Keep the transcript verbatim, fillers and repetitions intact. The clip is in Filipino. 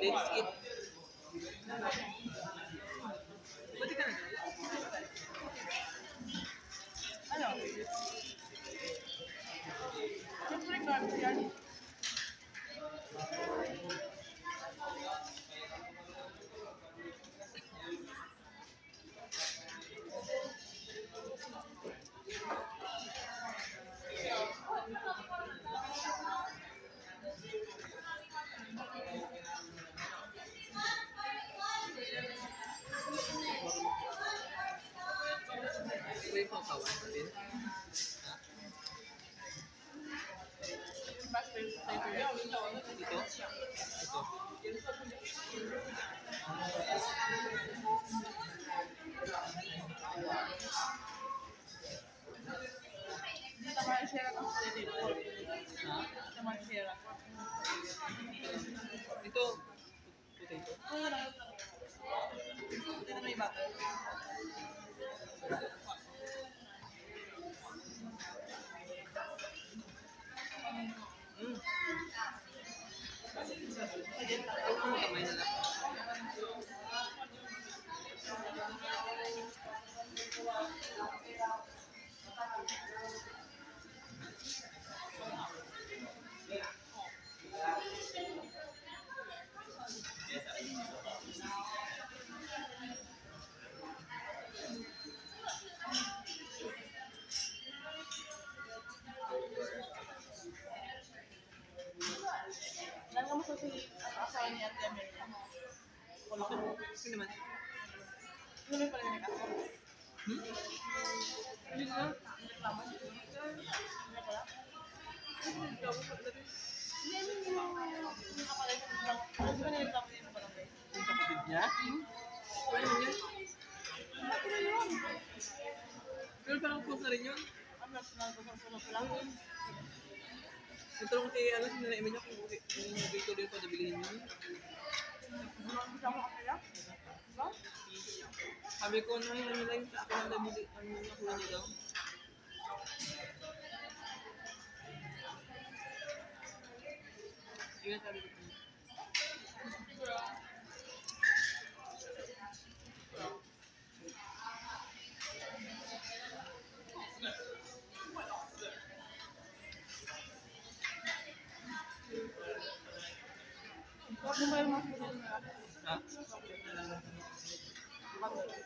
Let's eat. Pwede ka na. Ano? Siyempre garbage yan. May pangkawan din. Mas flavor yan. Ito? Ito. Naman share ang steady pork. Ha? Naman share. Ito. Potato. Oo lang. Ito na may bata. Mm. Ay, kung kamay na lang. Nang kamusta si ang asawa ni Ate America? Wala ko. Sino naman? Ano may pala nag-asawa? Hmm? Hindi na. Reklamo. Hindi pala. Hindi reklamo pa rin. Hindi, hindi. Hindi ka pala yung reklamo. Ano ba nireklamo niya sa barangay? Yung kapatid niya? Ano naman yun? Bakit na yun? Pero parang close na rin yun. Ang national ko sa sunod lang. Nagtanong si, ano, si Nana Emilia kung okay, kung dito rin pa nabilihin yun. Ano kasama ka kaya? Diba? Sabi ko, ano yun, ano lang sa akin ang nabili, ano nakuha niya daw. Yun sabi ko. Huwag mo ba yung mga sunod na? Ha? Bakit?